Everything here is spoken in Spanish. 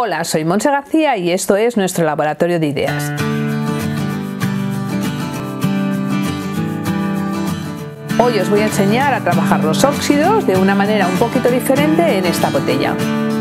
Hola, soy Montse García y esto es nuestro laboratorio de ideas. Hoy os voy a enseñar a trabajar los óxidos de una manera un poquito diferente en esta botella.